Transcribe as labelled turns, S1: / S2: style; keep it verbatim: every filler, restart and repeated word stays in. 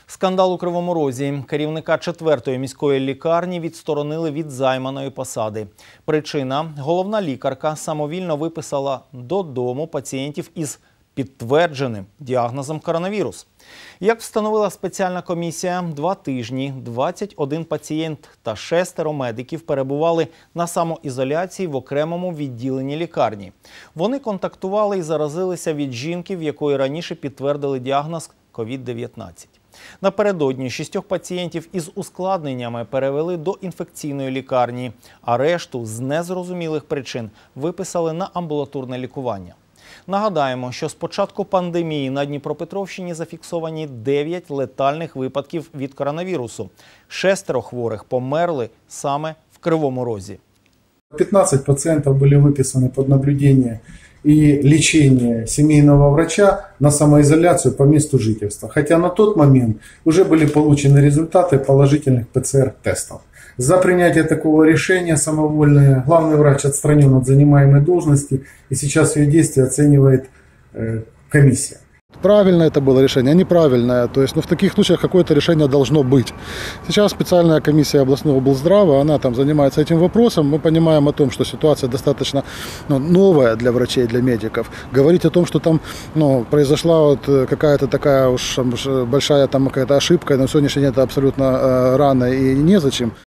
S1: Скандал у Кривому Розі. Керівника четвертої міської лікарні відсторонили від займаної посади. Причина – головна лікарка самовільно виписала додому пацієнтів із підтвердженим діагнозом коронавірус. Як встановила спеціальна комісія, два тижні двадцять один пацієнт та шестеро медиків перебували на самоізоляції в окремому відділенні лікарні. Вони контактували і заразилися від жінки, в якої раніше підтвердили діагноз ковід дев'ятнадцять. Напередодні шістьох пацієнтів із ускладненнями перевели до інфекційної лікарні, а решту з незрозумілих причин виписали на амбулаторне лікування. Нагадаємо, що з початку пандемії на Дніпропетровщині зафіксовані дев'ять летальних випадків від коронавірусу. Шестеро хворих померли саме в Кривому Розі.
S2: пятнадцать пациентов были выписаны под наблюдение и лечение семейного врача на самоизоляцию по месту жительства. Хотя на тот момент уже были получены результаты положительных ПЦР-тестов. За принятие такого решения самовольное главный врач отстранен от занимаемой должности, и сейчас ее действия оценивает э, комиссия.
S3: Правильно это было решение, неправильное. То есть, ну, в таких случаях какое-то решение должно быть. Сейчас специальная комиссия областного облздрава, она там занимается этим вопросом. Мы понимаем о том, что ситуация достаточно, ну, новая для врачей, для медиков. Говорить о том, что там, ну, произошла вот какая-то такая уж большая там какая-то ошибка, на сегодняшний день это абсолютно э, рано и незачем.